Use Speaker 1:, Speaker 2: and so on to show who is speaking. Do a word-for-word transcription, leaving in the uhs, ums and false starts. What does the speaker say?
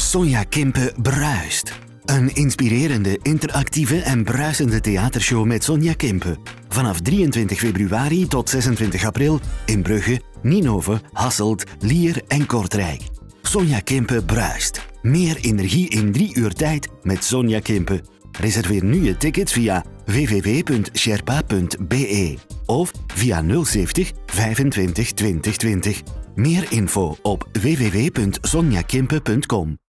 Speaker 1: Sonja Kimpe bruist. Een inspirerende, interactieve en bruisende theatershow met Sonja Kimpe. Vanaf drieëntwintig februari tot zesentwintig april in Brugge, Ninove, Hasselt, Lier en Kortrijk. Sonja Kimpe bruist. Meer energie in drie uur tijd met Sonja Kimpe. Reserveer nu je tickets via w w w punt sherpa punt b e of via nul zeventig vijfentwintig twintig twintig. Meer info op w w w punt sonjakimpe punt com.